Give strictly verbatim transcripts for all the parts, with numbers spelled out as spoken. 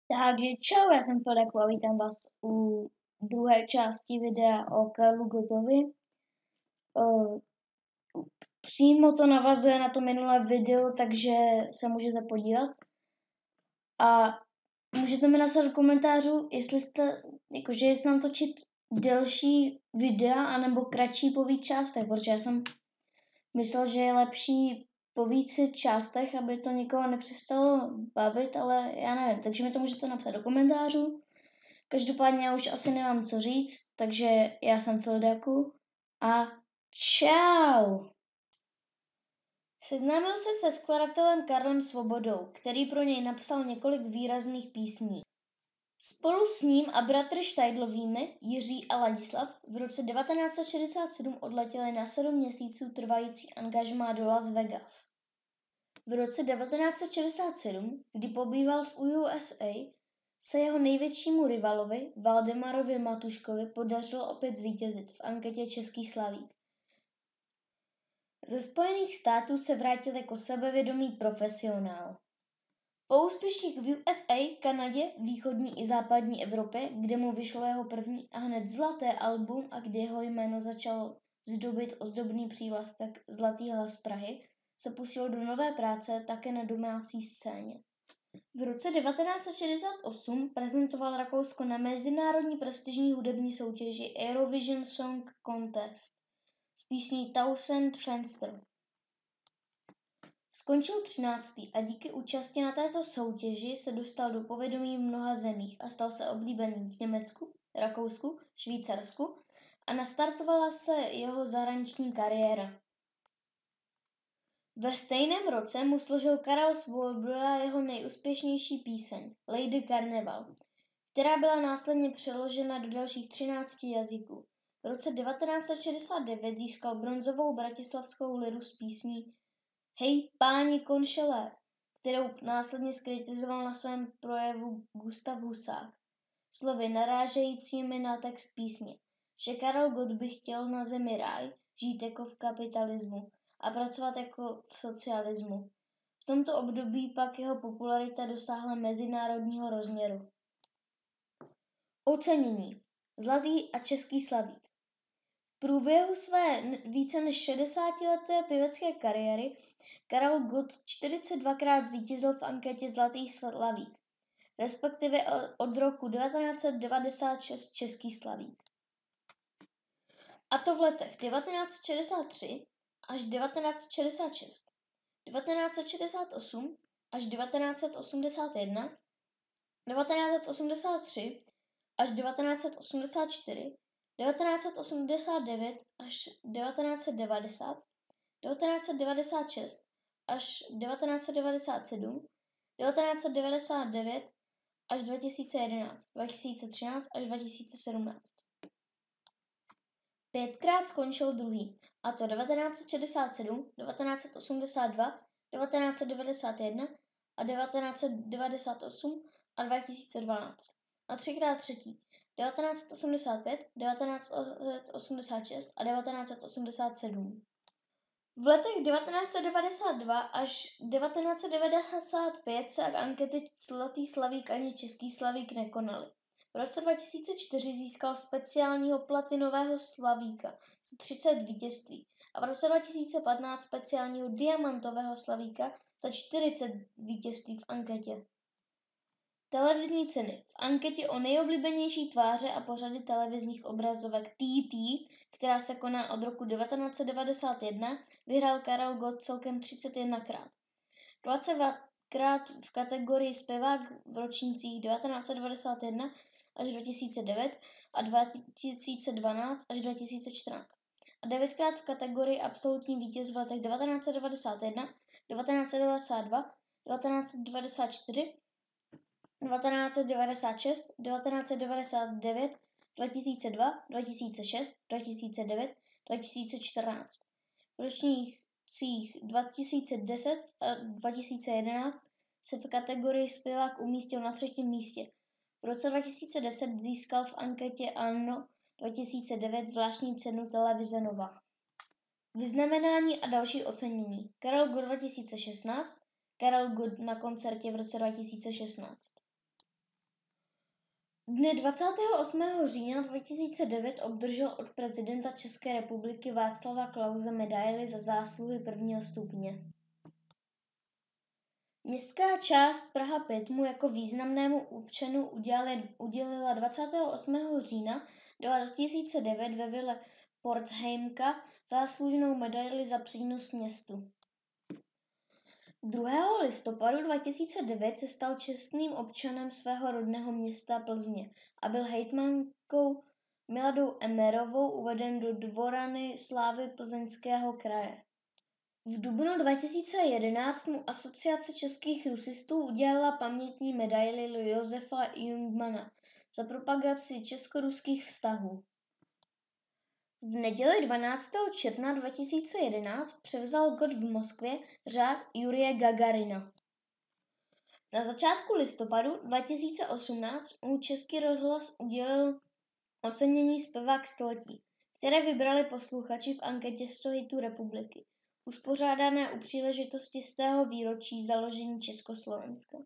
Takže čau, já jsem Fildeku a vítám vás u druhé části videa o Karlu Gottovi. Uh, přímo to navazuje na to minulé video, takže se můžete podívat. A můžete mi napsat do komentářů, jestli jste, jakože jestli mám točit delší videa, anebo kratší po víc částech, protože já jsem myslel, že je lepší po více částech, aby to nikoho nepřestalo bavit, ale já nevím, takže mi to můžete napsat do komentářů. Každopádně já už asi nemám co říct, takže já jsem Fildeku a čau! Seznámil se se skladatelem Karlem Svobodou, který pro něj napsal několik výrazných písní. Spolu s ním a bratry Štajdlovými, Jiří a Ladislav, v roce devatenáct set šedesát sedm odletěli na sedm měsíců trvající angažmá do Las Vegas. V roce devatenáct set šedesát sedm, kdy pobýval v U S A, se jeho největšímu rivalovi, Valdemarovi Matuškovi, podařilo opět zvítězit v anketě Český slavík. Ze Spojených států se vrátil jako sebevědomý profesionál. Po úspěších v U S A, Kanadě, východní i západní Evropě, kde mu vyšlo jeho první a hned zlaté album a kde jeho jméno začalo zdobit ozdobný přívlastek Zlatý hlas Prahy, se pustil do nové práce také na domácí scéně. V roce devatenáct set šedesát osm prezentoval Rakousko na mezinárodní prestižní hudební soutěži Eurovision Song Contest s písní Tausend Fenster. Skončil třináctý a díky účasti na této soutěži se dostal do povědomí v mnoha zemích a stal se oblíbeným v Německu, Rakousku, Švýcarsku a nastartovala se jeho zahraniční kariéra. Ve stejném roce mu složil Karel Svoboda jeho nejúspěšnější píseň Lady Carnival, která byla následně přeložena do dalších třinácti jazyků. V roce devatenáct set šedesát devět získal bronzovou bratislavskou liru s písní Hej páni konšelé, kterou následně skritizoval na svém projevu Gustav Husák, slovy narážejícími na text písně, že Karel Gott by chtěl na zemi ráj, žít jako v kapitalismu a pracovat jako v socialismu. V tomto období pak jeho popularita dosáhla mezinárodního rozměru. Ocenění. Zlatý a český slavík. V průběhu své více než šedesátileté pěvecké kariéry Karel Gott čtyřicet dvakrát zvítězil v anketě Zlatý slavík, respektive od roku devatenáct set devadesát šest český slavík. A to v letech devatenáct set šedesát tři až devatenáct set šedesát šest, devatenáct set šedesát osm až devatenáct set osmdesát jedna, devatenáct set osmdesát tři až devatenáct set osmdesát čtyři, devatenáct set osmdesát devět až devatenáct set devadesát, devatenáct set devadesát šest až devatenáct set devadesát sedm, devatenáct set devadesát devět až dva tisíce jedenáct, dva tisíce třináct až dva tisíce sedmnáct. Pětkrát skončil druhý, a to devatenáct set šedesát sedm, devatenáct set osmdesát dva, devatenáct set devadesát jedna a devatenáct set devadesát osm a dva tisíce dvanáct. A třikrát třetí, devatenáct set osmdesát pět, devatenáct set osmdesát šest a devatenáct set osmdesát sedm. V letech devatenáct set devadesát dva až devatenáct set devadesát pět se ankety Zlatý slavík ani Český slavík nekonaly. V roce dva tisíce čtyři získal speciálního platinového slavíka za třicet vítězství a v roce dva tisíce patnáct speciálního diamantového slavíka za čtyřicet vítězství v anketě. Televizní ceny. V anketě o nejoblíbenější tváře a pořady televizních obrazovek T T, která se koná od roku devatenáct set devadesát jedna, vyhrál Karel Gott celkem třicet jedna krát. dvacet dva krát v kategorii zpěvák v ročnících devatenáct set devadesát jedna až dva tisíce devět a dva tisíce dvanáct až dva tisíce čtrnáct. A devětkrát v kategorii absolutní vítěz v letech devatenáct set devadesát jedna, devatenáct set devadesát dva, devatenáct set devadesát čtyři, devatenáct set devadesát šest, devatenáct set devadesát devět, dva tisíce dva, dva tisíce šest, dva tisíce devět, dva tisíce čtrnáct. V ročnících dva tisíce deset a dva tisíce jedenáct se v kategorii zpěvák umístil na třetím místě. V roce dva tisíce deset získal v anketě Ano dva tisíce devět zvláštní cenu Televize Nova. Vyznamenání a další ocenění. Karel Gott dva tisíce šestnáct, Karel Gott na koncertě v roce dva tisíce šestnáct. Dne dvacátého osmého října dva tisíce devět obdržel od prezidenta České republiky Václava Klause medaili za zásluhy prvního stupně. Městská část Praha pět mu jako významnému občanu udělali, udělila dvacátého osmého října dva tisíce devět ve vile Portheimka záslužnou medaili za přínos městu. druhého listopadu dva tisíce devět se stal čestným občanem svého rodného města Plzně a byl hejtmankou Miladou Emmerovou uveden do Dvorany slávy Plzeňského kraje. V dubnu dva tisíce jedenáct mu Asociace českých rusistů udělala pamětní medaili Josefa Jungmana za propagaci česko-ruských vztahů. V neděli dvanáctého června dva tisíce jedenáct převzal God v Moskvě řád Jurije Gagarina. Na začátku listopadu dva tisíce osmnáct mu Český rozhlas udělil ocenění Zpěvák století, které vybrali posluchači v anketě sto hitů republiky, uspořádané u příležitosti stého výročí založení Československa.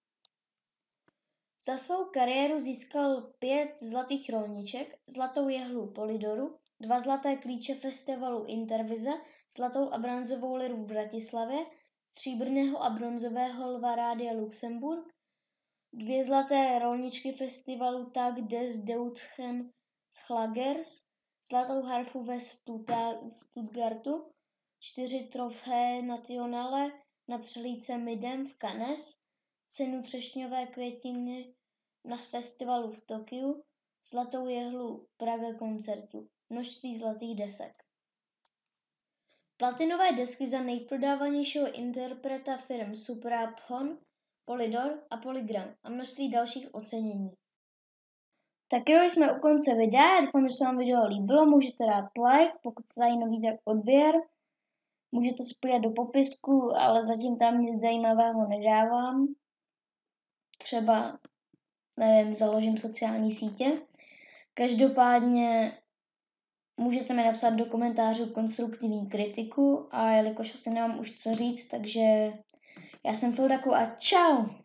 Za svou kariéru získal pět zlatých rolniček, zlatou jehlu Polidoru, dva zlaté klíče festivalu Intervize, zlatou a bronzovou liru v Bratislavě, stříbrného a bronzového lva Rádia Luxemburg, dvě zlaté rolničky festivalu Tag des Deutschen Schlagers, zlatou harfu ve Stuttgartu, čtyři trofeje nationale na přehlídce Midem v Cannes, cenu třešňové květiny na festivalu v Tokiu, zlatou jehlu Praga koncertu, množství zlatých desek. Platinové desky za nejprodávanějšího interpreta firm Supraphon, Polydor a Polygram a množství dalších ocenění. Tak jo, jsme u konce videa, doufám, že se vám video líbilo, můžete dát like, pokud jste tady nový, tak odběr. Můžete se podívat do popisku, ale zatím tam nic zajímavého nedávám. Třeba, nevím, založím sociální sítě. Každopádně můžete mi napsat do komentářů konstruktivní kritiku a jelikož asi nemám už co říct, takže já jsem Fildaku a čau!